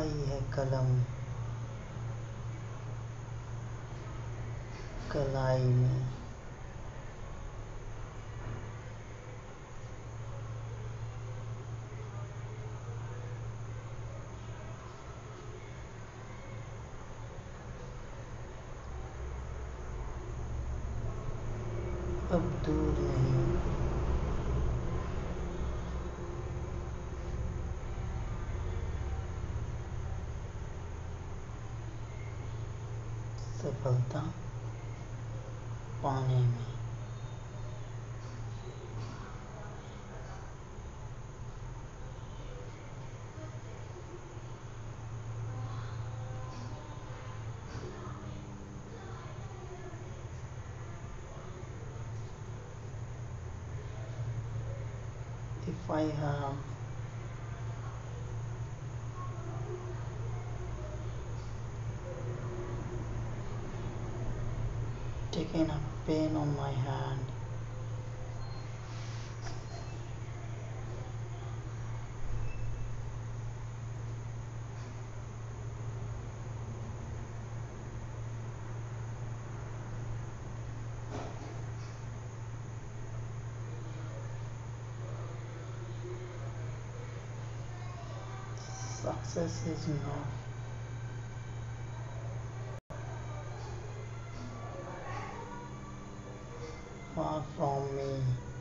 आई है कलम कलाई में, अब दूर नहीं। सफलता पाने में if I have taken a pen on my hand, success is not far from me.